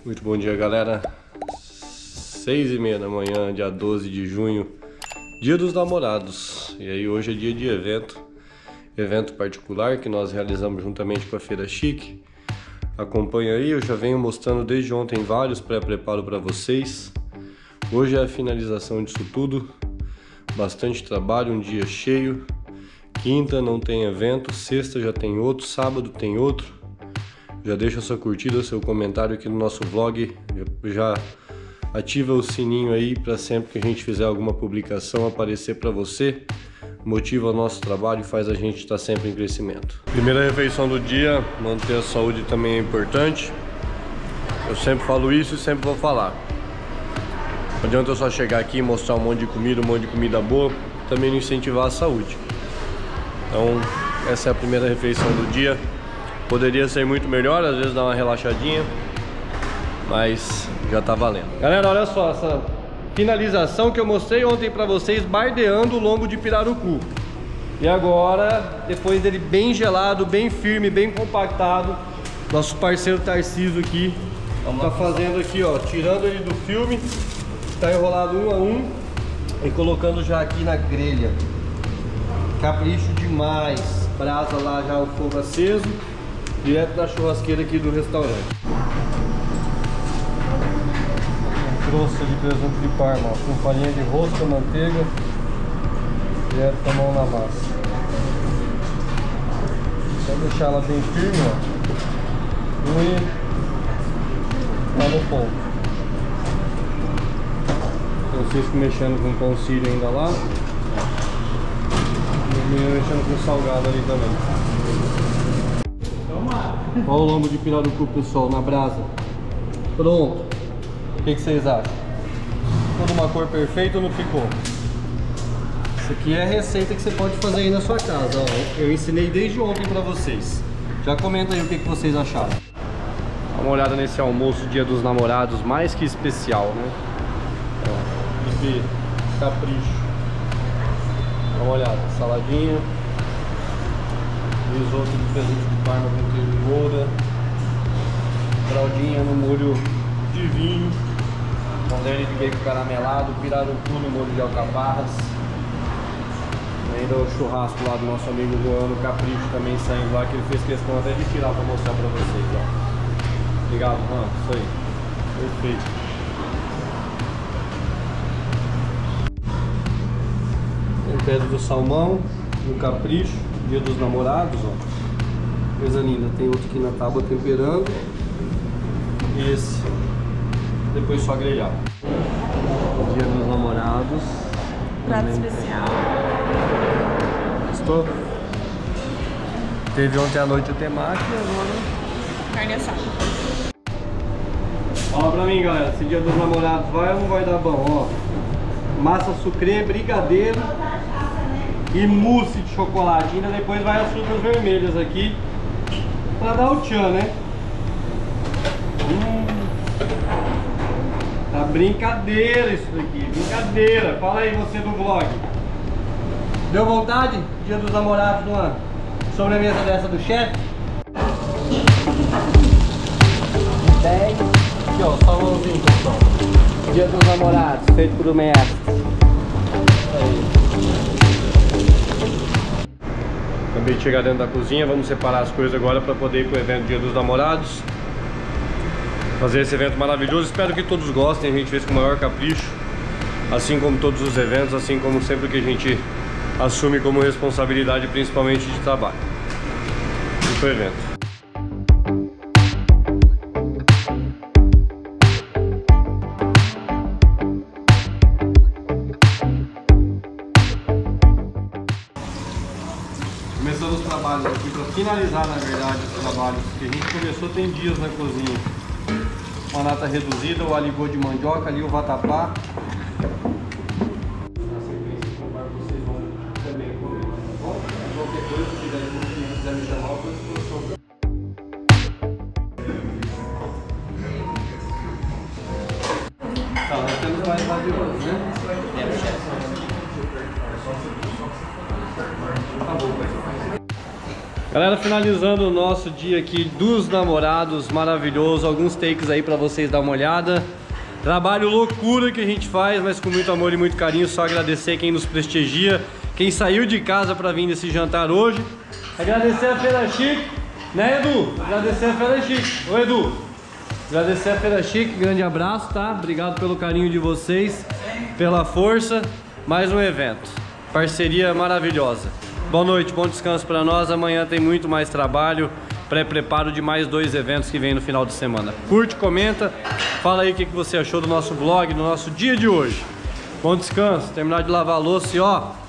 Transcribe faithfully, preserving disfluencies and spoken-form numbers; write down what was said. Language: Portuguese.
Muito bom dia, galera. Seis e meia da manhã, dia doze de junho, dia dos namorados. E aí hoje é dia de evento, evento particular que nós realizamos juntamente com a Feira Chique. Acompanha aí, eu já venho mostrando desde ontem vários pré-preparo para vocês. Hoje é a finalização disso tudo, bastante trabalho, um dia cheio. Quinta não tem evento, sexta já tem outro, sábado tem outro. Já deixa sua curtida, seu comentário aqui no nosso vlog, já ativa o sininho aí para sempre que a gente fizer alguma publicação aparecer para você. Motiva o nosso trabalho e faz a gente estar sempre em crescimento. Primeira refeição do dia, manter a saúde também é importante. Eu sempre falo isso e sempre vou falar. Não adianta eu só chegar aqui e mostrar um monte de comida, um monte de comida boa, também não incentivar a saúde. Então, essa é a primeira refeição do dia. Poderia ser muito melhor, às vezes dar uma relaxadinha, mas já tá valendo. Galera, olha só essa finalização que eu mostrei ontem pra vocês, bardeando o lombo de pirarucu. E agora, depois dele bem gelado, bem firme, bem compactado, nosso parceiro Tarcísio aqui tá fazendo aqui, ó, tirando ele do filme, tá enrolado um a um e colocando já aqui na grelha. Capricho demais, brasa lá já o fogo aceso, direto da churrasqueira aqui do restaurante. Crosta de presunto de Parma, ó, com farinha de rosca, manteiga, direto com a mão na massa. Só deixar ela bem firme, ó, e tá no ponto. Francisco mexendo com o pão sírio ainda lá. E o menino mexendo com o salgado ali também. Olha o lombo de pirarucu, pessoal, na brasa. Pronto. O que, que vocês acham? Ficou numa cor perfeita ou não ficou? Isso aqui é a receita que você pode fazer aí na sua casa, ó. Eu ensinei desde ontem pra vocês. Já comenta aí o que, que vocês acharam. Dá uma olhada nesse almoço dia dos namorados, mais que especial, né? Ó, buffet, capricho. Dá uma olhada, saladinha. Risoto de presunto de Parma com queijo de moura, fraldinha no molho de vinho, condene de bacon caramelado, pirarucu no molho de alcaparras, ainda o churrasco lá do nosso amigo Juan, o Capricho também saindo lá, que ele fez questão até de tirar para mostrar para vocês, ó. Obrigado, Juan, isso aí, perfeito. Tempero do salmão no Capricho, dia dos namorados, ó. Coisa linda, tem outro aqui na tábua temperando. E esse depois só grelhar. Dia dos namorados. Prato especial. Gostou? Teve ontem à noite o temaki e agora Carne assada. Fala pra mim, galera, esse dia dos namorados vai ou não vai dar bom, ó. Massa sucrê, brigadeiro e mousse de chocolate. Ainda depois vai as frutas vermelhas aqui pra dar o tchan, né? Hum. Tá brincadeira isso daqui, brincadeira. Fala aí você do vlog. Deu vontade? Dia dos namorados numa sobremesa dessa do chefe? dez. Aqui ó, salmãozinho, pessoal. Dia dos namorados, feito por o mestre. Aí. Acabei de chegar dentro da cozinha, vamos separar as coisas agora para poder ir para o evento Dia dos Namorados. Fazer esse evento maravilhoso, espero que todos gostem, a gente fez com o maior capricho. Assim como todos os eventos, assim como sempre que a gente assume como responsabilidade, principalmente de trabalho. E pro evento. Começando os trabalhos aqui, para finalizar na verdade os trabalhos que a gente começou tem dias na cozinha. Uma nata reduzida, o aligô de mandioca, ali o vatapá. Na sequência, conforme vocês vão também comer, tá bom? Qualquer coisa, se tiver que quiser me chamar, eu estou à disposição. Tá, nós temos mais raviolos, né? Temos, chefe. Tá bom, vai. Galera, finalizando o nosso dia aqui dos namorados, maravilhoso. Alguns takes aí pra vocês dar uma olhada. Trabalho loucura que a gente faz, mas com muito amor e muito carinho. Só agradecer quem nos prestigia, quem saiu de casa pra vir nesse jantar hoje. Agradecer a Feira Chique, né, Edu? Agradecer a Feira Chique. Ô, Edu, agradecer a Feira Chique, grande abraço, tá? Obrigado pelo carinho de vocês, pela força. Mais um evento, parceria maravilhosa. Boa noite, bom descanso para nós. Amanhã tem muito mais trabalho, pré-preparo de mais dois eventos que vem no final de semana. Curte, comenta, fala aí o que você achou do nosso vlog, do nosso dia de hoje. Bom descanso, terminar de lavar a louça e ó...